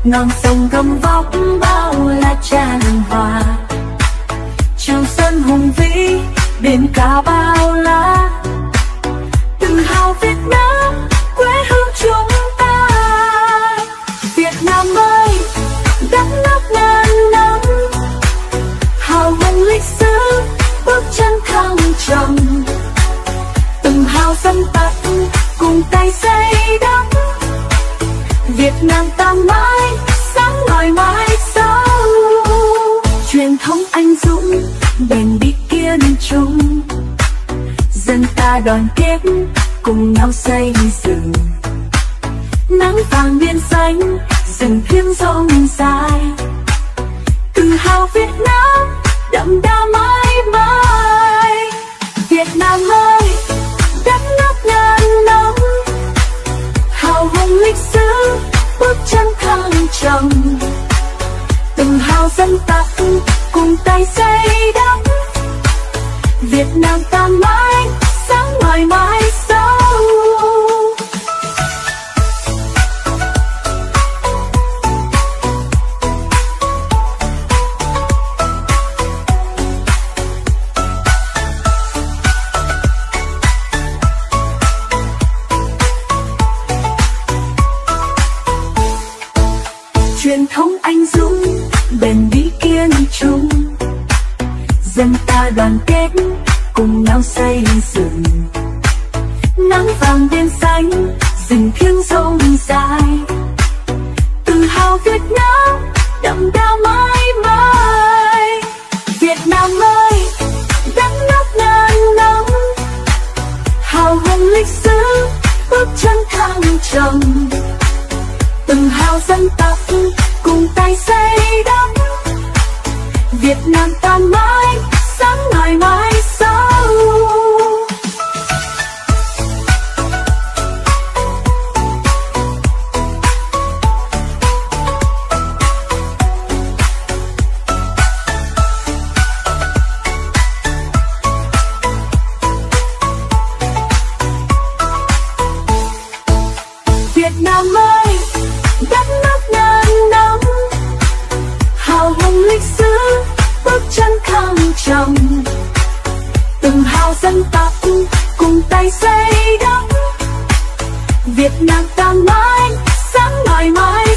ngọn sông gầm vóc bao la tràn hòa, Trường Sơn hùng vĩ biển cả bao la, tự hào Việt Nam quê hương chúng ta. Việt Nam ơi, đất nước ngàn năm, hào hùng lịch sử bước chân thăng trầm, từng hào dân tộc cùng tay xây đắp. Việt Nam ta mãi sáng ngời mãi sau, truyền thống anh dũng bền bỉ kiên trung, dân ta đoàn kết cùng nhau xây dựng. Nắng vàng biên xanh rừng thiêng rộng dài, tự hào Việt Nam đậm đà mãi mãi. Việt Nam ơi, đất nước ngàn năm, hào hùng lịch sử bước chân thăng trầm, từng hào dân tộc cùng tay xây đắp. Việt Nam ta mãi sáng ngời mãi sau. Truyền thống anh dũng bền bỉ kiên trung, dân ta đoàn kết cùng nhau xây dựng. Nắng vàng biên xanh rừng thiêng rộng dài, tự hào Việt Nam đậm đà mãi mãi. Việt Nam ơi, đất nước ngàn năm, hào hùng lịch sử bước chân thăng trầm, từng hào dân tộc cùng tay xây đắp. Việt Nam ta mãi sáng ngời mãi sau. Việt Nam ơi, đất nước ngàn năm, hào hùng lịch sử bước chân thăng trầm, từng hào dân tộc cùng tay xây đắp. Việt Nam ta mãi sáng ngời mãi